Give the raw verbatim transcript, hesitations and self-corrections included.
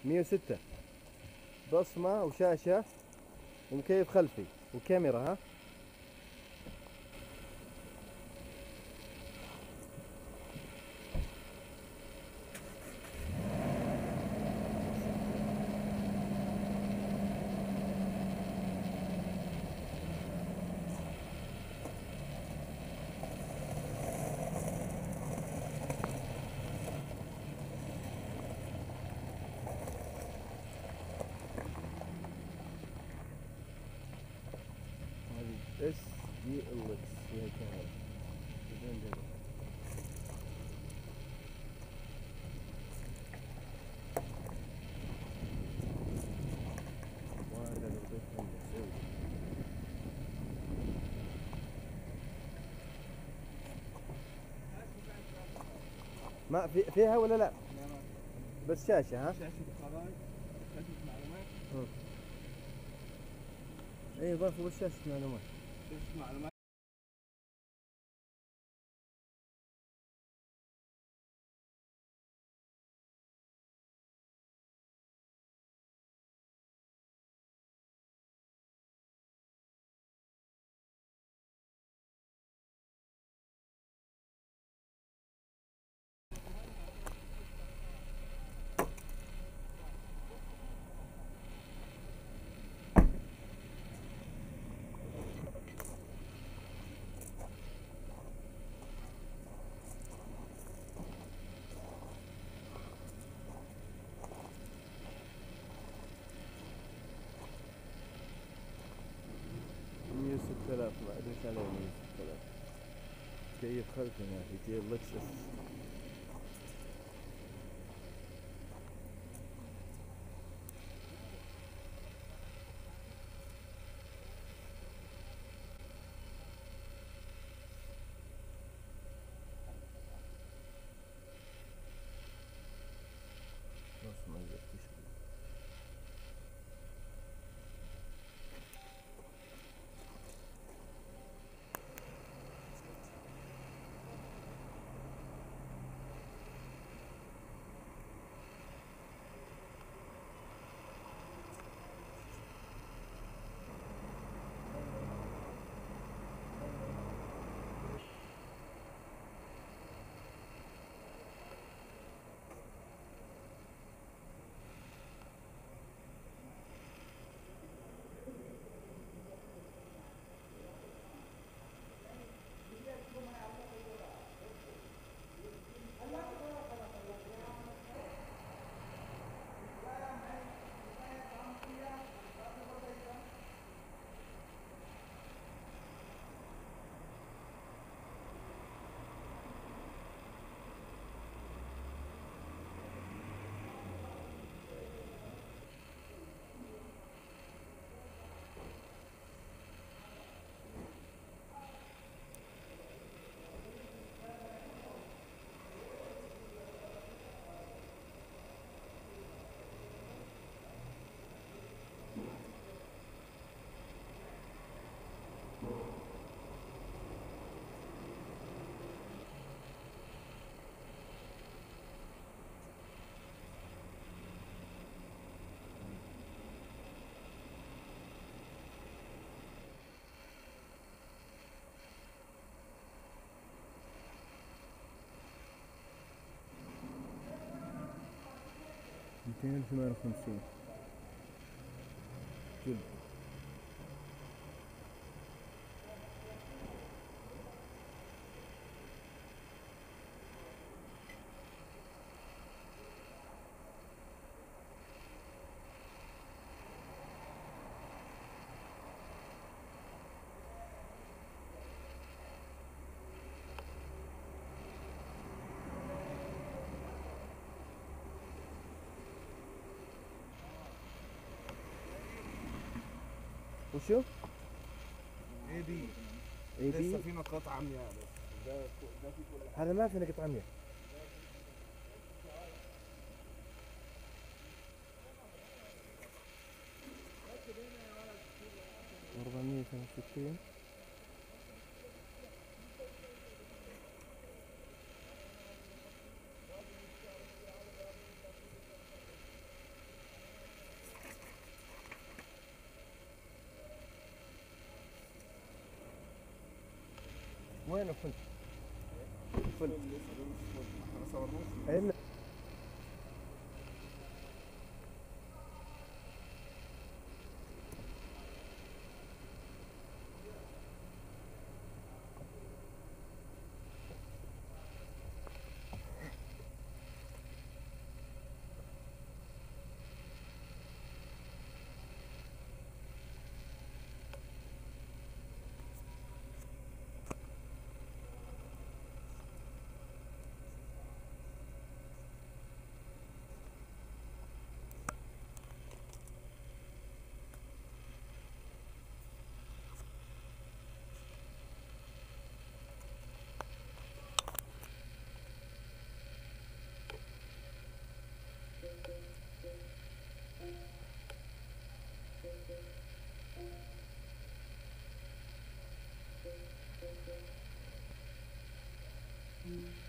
مية وستة. بصمة وشاشة ومكيف خلفي وكاميرا. ها هذه اس دي ال اكس هي الكاميرا. بدون جدول. وهذا اللي بضيف عنده سوي. ما في فيها ولا لا؟ بس شاشة. ها شاشة خرائط، شاشة معلومات. اي ضافوا بس شاشة معلومات. شاشة معلومات. مية وستة آلاف. ما ادري ايش عليه مية وستة آلاف. كيف خلفي ما في. جي ال اكس اس. بصمة تشبه. ميتين ثمانية وخمسين جلد. وشو؟ اي بي. اي بي. لسه في نقاط عمياء بس. ده ده في كل حاجة. هذا ما في نقط عمياء. أربعمية وخمسة وستين. وينه فل؟ فل لسه ده مش فل، احنا ما صورناش. إلا Mm-hmm.